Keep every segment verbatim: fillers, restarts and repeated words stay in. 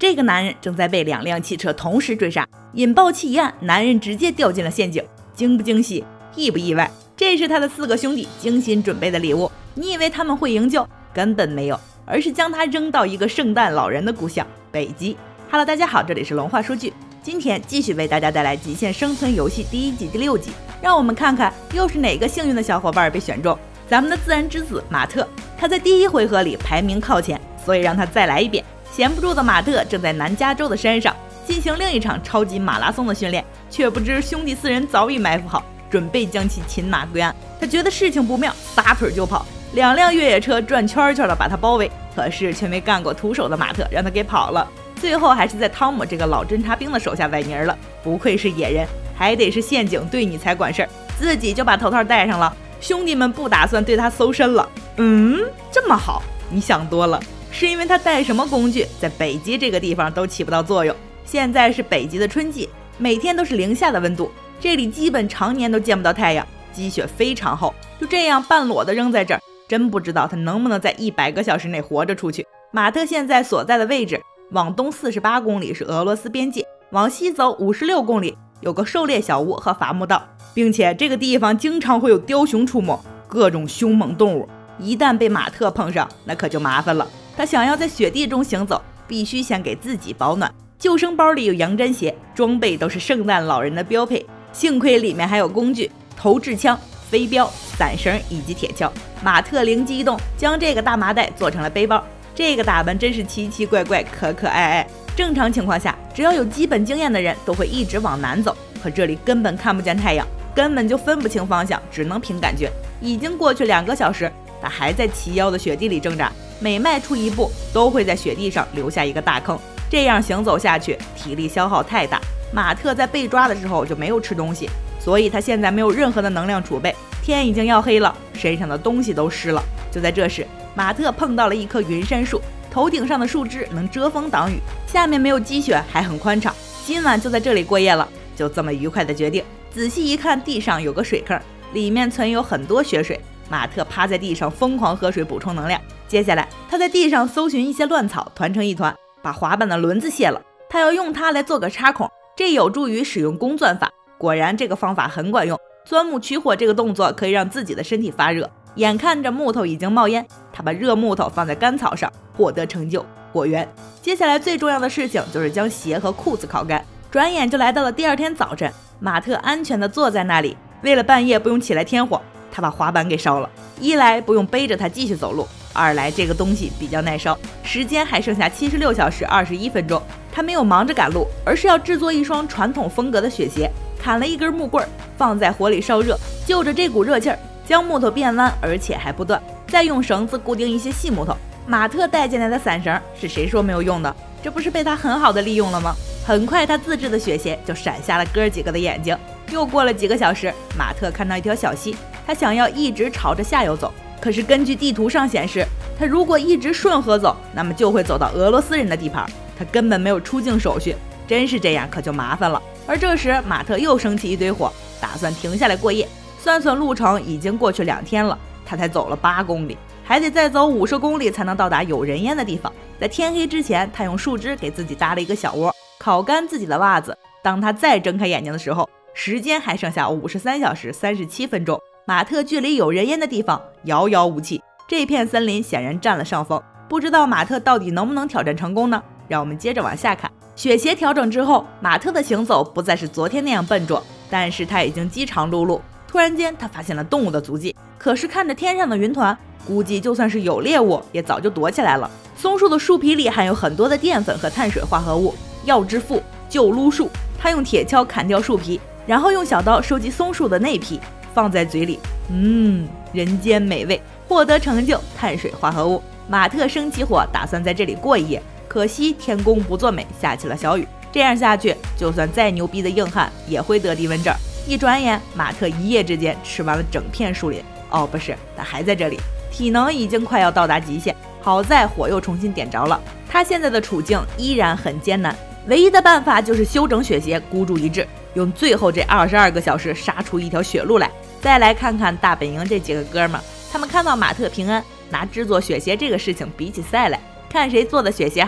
这个男人正在被两辆汽车同时追杀，引爆器一按，男人直接掉进了陷阱。惊不惊喜，意不意外？这是他的四个兄弟精心准备的礼物。你以为他们会营救？根本没有，而是将他扔到一个圣诞老人的故乡北极。Hello， 大家好，这里是龙话说剧，今天继续为大家带来《极限生存游戏》第一季第六集。让我们看看又是哪个幸运的小伙伴被选中。咱们的自然之子马特，他在第一回合里排名靠前，所以让他再来一遍。闲不住的马特正在南加州的山上进行另一场超级马拉松的训练，却不知兄弟四人早已埋伏好，准备将其擒拿归案。他觉得事情不妙，撒腿就跑，两辆越野车转圈圈的把他包围，可是却没干过徒手的马特让他给跑了。最后还是在汤姆这个老侦察兵的手下崴泥了。不愧是野人，还得是陷阱对你才管事儿，自己就把头套戴上了。兄弟们不打算对他搜身了。嗯，这么好？你想多了，是因为他带什么工具在北极这个地方都起不到作用。现在是北极的春季，每天都是零下的温度，这里基本常年都见不到太阳，积雪非常厚，就这样半裸的扔在这儿，真不知道他能不能在一百个小时内活着出去。马特现在所在的位置，往东四十八公里是俄罗斯边界，往西走五十六公里有个狩猎小屋和伐木道，并且这个地方经常会有雕熊出没，各种凶猛动物，一旦被马特碰上，那可就麻烦了。他想要在雪地中行走，必须先给自己保暖。救生包里有羊毡鞋，装备都是圣诞老人的标配，幸亏里面还有工具，投掷枪、飞镖、伞绳以及铁锹。马特灵机一动，将这个大麻袋做成了背包。这个打扮真是奇奇怪怪，可可爱爱。正常情况下，只要有基本经验的人都会一直往南走，可这里根本看不见太阳，根本就分不清方向，只能凭感觉。已经过去两个小时，他还在齐腰的雪地里挣扎，每迈出一步都会在雪地上留下一个大坑。这样行走下去，体力消耗太大。马特在被抓的时候就没有吃东西，所以他现在没有任何的能量储备。天已经要黑了，身上的东西都湿了。就在这时，马特碰到了一棵云杉树，头顶上的树枝能遮风挡雨，下面没有积雪，还很宽敞。今晚就在这里过夜了，就这么愉快的决定。仔细一看，地上有个水坑，里面存有很多雪水。马特趴在地上疯狂喝水补充能量。接下来他在地上搜寻一些乱草，团成一团，把滑板的轮子卸了，他要用它来做个插孔，这有助于使用公钻法。果然这个方法很管用，钻木取火这个动作可以让自己的身体发热。眼看着木头已经冒烟，他把热木头放在干草上，获得成就，果园。接下来最重要的事情就是将鞋和裤子烤干。转眼就来到了第二天早晨，马特安全地坐在那里，为了半夜不用起来添火，他把滑板给烧了。一来不用背着它继续走路，二来这个东西比较耐烧。时间还剩下七十六小时二十一分钟，他没有忙着赶路，而是要制作一双传统风格的雪鞋。砍了一根木棍放在火里烧热，就着这股热气儿将木头变弯，而且还不断，再用绳子固定一些细木头。马特带进来的伞绳是谁说没有用的？这不是被他很好的利用了吗？很快他自制的雪鞋就闪瞎了哥几个的眼睛。又过了几个小时，马特看到一条小溪，他想要一直朝着下游走，可是根据地图上显示，他如果一直顺河走，那么就会走到俄罗斯人的地盘，他根本没有出境手续。真是这样可就麻烦了。而这时马特又升起一堆火，打算停下来过夜。算算路程，已经过去两天了，他才走了八公里，还得再走五十公里才能到达有人烟的地方。在天黑之前，他用树枝给自己搭了一个小窝，烤干自己的袜子。当他再睁开眼睛的时候，时间还剩下五十三小时三十七分钟。马特距离有人烟的地方遥遥无期，这片森林显然占了上风。不知道马特到底能不能挑战成功呢？让我们接着往下看。雪鞋调整之后，马特的行走不再是昨天那样笨拙，但是他已经饥肠辘辘。突然间他发现了动物的足迹，可是看着天上的云团，估计就算是有猎物也早就躲起来了。松树的树皮里含有很多的淀粉和碳水化合物，要致富就撸树。他用铁锹砍掉树皮，然后用小刀收集松树的内皮，放在嘴里，嗯，人间美味，获得成就，碳水化合物。马特生起火，打算在这里过一夜，可惜天公不作美，下起了小雨。这样下去，就算再牛逼的硬汉也会得低温症。一转眼，马特一夜之间吃完了整片树林。哦，不是，他还在这里，体能已经快要到达极限。好在火又重新点着了，他现在的处境依然很艰难，唯一的办法就是修整雪鞋，孤注一掷，用最后这二十二个小时杀出一条血路来。再来看看大本营这几个哥们儿，他们看到马特平安，拿制作雪鞋这个事情比起赛来，看谁做的雪鞋好，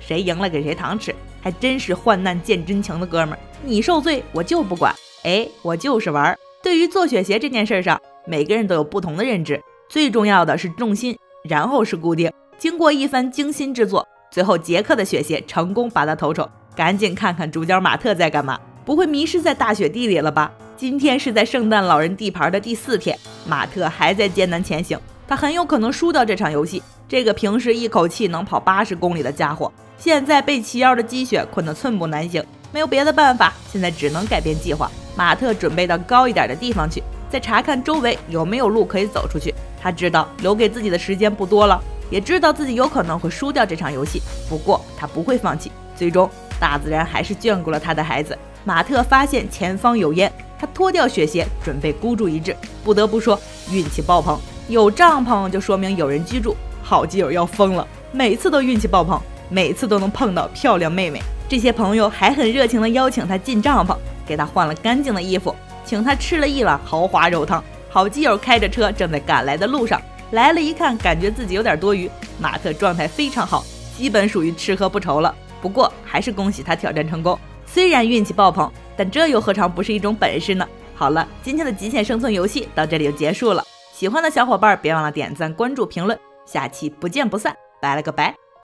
谁赢了给谁糖吃，还真是患难见真情的哥们儿。你受罪我就不管，哎，我就是玩。对于做雪鞋这件事上，每个人都有不同的认知，最重要的是重心，然后是固定。经过一番精心制作，最后杰克的雪鞋成功拔得头筹。赶紧看看主角马特在干嘛，不会迷失在大雪地里了吧？今天是在圣诞老人地盘的第四天，马特还在艰难前行，他很有可能输掉这场游戏。这个平时一口气能跑八十公里的家伙，现在被齐腰的积雪困得寸步难行，没有别的办法，现在只能改变计划。马特准备到高一点的地方去，再查看周围有没有路可以走出去。他知道留给自己的时间不多了，也知道自己有可能会输掉这场游戏，不过他不会放弃。最终大自然还是眷顾了他的孩子。马特发现前方有烟，他脱掉雪鞋准备孤注一掷。不得不说运气爆棚，有帐篷就说明有人居住。好基友要疯了，每次都运气爆棚，每次都能碰到漂亮妹妹。这些朋友还很热情地邀请他进帐篷，给他换了干净的衣服，请他吃了一碗豪华肉汤。好基友开着车正在赶来的路上，来了一看感觉自己有点多余，马特状态非常好，基本属于吃喝不愁了。不过还是恭喜他挑战成功，虽然运气爆棚，但这又何尝不是一种本事呢？好了，今天的极限生存游戏到这里就结束了，喜欢的小伙伴别忘了点赞、关注、评论，下期不见不散，拜了个拜。